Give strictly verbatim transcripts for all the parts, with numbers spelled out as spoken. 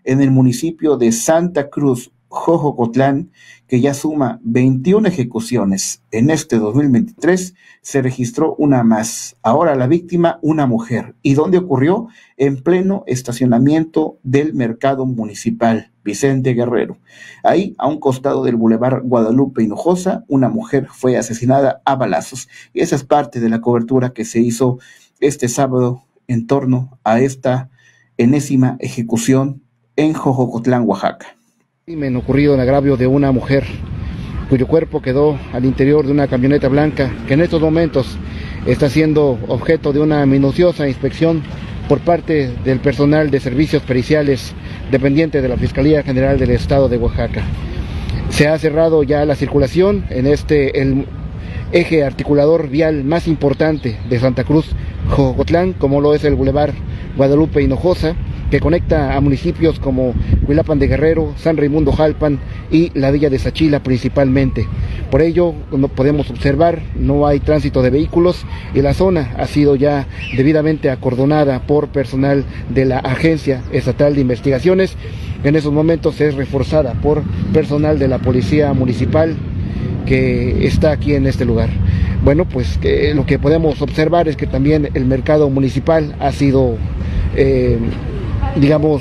en el municipio de Santa Cruz, Jojocotlán, que ya suma veintiuna ejecuciones. En este dos mil veintitrés se registró una más. Ahora la víctima, una mujer. ¿Y dónde ocurrió? En pleno estacionamiento del mercado municipal Vicente Guerrero. Ahí, a un costado del Boulevard Guadalupe Hinojosa, una mujer fue asesinada a balazos. Y esa es parte de la cobertura que se hizo este sábado en torno a esta enésima ejecución en Jojocotlán, Oaxaca. Crimen ocurrido en agravio de una mujer cuyo cuerpo quedó al interior de una camioneta blanca que en estos momentos está siendo objeto de una minuciosa inspección por parte del personal de servicios periciales dependiente de la Fiscalía General del Estado de Oaxaca. Se ha cerrado ya la circulación en este el eje articulador vial más importante de Santa Cruz, Jojocotlán, como lo es el Boulevard Guadalupe Hinojosa, que conecta a municipios como Huilapan de Guerrero, San Raimundo Jalpan y la villa de Sachila principalmente. Por ello, como podemos observar, no hay tránsito de vehículos y la zona ha sido ya debidamente acordonada por personal de la Agencia Estatal de Investigaciones. En esos momentos es reforzada por personal de la Policía Municipal que está aquí en este lugar. Bueno, pues que lo que podemos observar es que también el mercado municipal ha sido eh, digamos,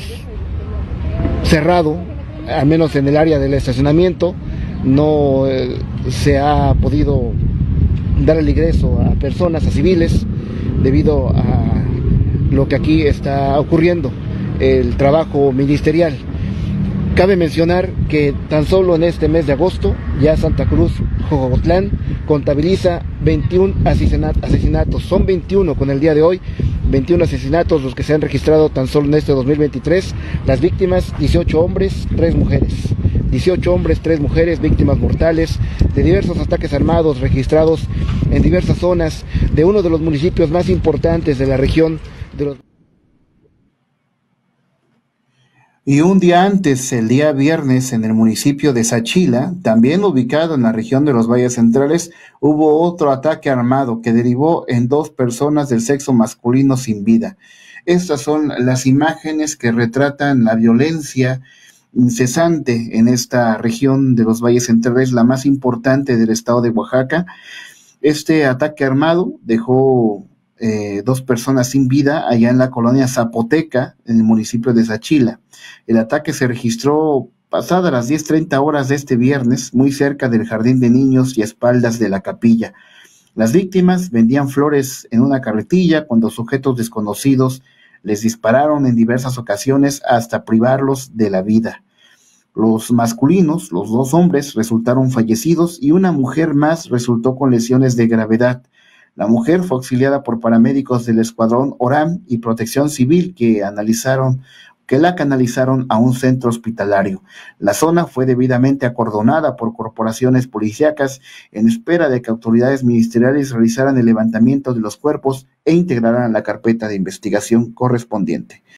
cerrado, al menos en el área del estacionamiento. No eh, se ha podido dar el ingreso a personas, a civiles, debido a lo que aquí está ocurriendo, el trabajo ministerial. Cabe mencionar que tan solo en este mes de agosto, ya Santa Cruz, Jojocotlán, contabiliza veintiún asesinatos. Son veintiuno con el día de hoy, veintiún asesinatos los que se han registrado tan solo en este dos mil veintitrés. Las víctimas, dieciocho hombres, tres mujeres. dieciocho hombres, tres mujeres, víctimas mortales de diversos ataques armados registrados en diversas zonas de uno de los municipios más importantes de la región de los... Y un día antes, el día viernes, en el municipio de Sachila, también ubicado en la región de los Valles Centrales, hubo otro ataque armado que derivó en dos personas del sexo masculino sin vida. Estas son las imágenes que retratan la violencia incesante en esta región de los Valles Centrales, la más importante del estado de Oaxaca. Este ataque armado dejó Eh, dos personas sin vida allá en la colonia Zapoteca, en el municipio de Sachila. El ataque se registró pasadas las diez treinta horas de este viernes, muy cerca del jardín de niños y a espaldas de la capilla. Las víctimas vendían flores en una carretilla cuando sujetos desconocidos les dispararon en diversas ocasiones hasta privarlos de la vida. Los masculinos, los dos hombres, resultaron fallecidos y una mujer más resultó con lesiones de gravedad. La mujer fue auxiliada por paramédicos del Escuadrón Oram y Protección Civil que analizaron, que la canalizaron a un centro hospitalario. La zona fue debidamente acordonada por corporaciones policíacas en espera de que autoridades ministeriales realizaran el levantamiento de los cuerpos e integraran la carpeta de investigación correspondiente.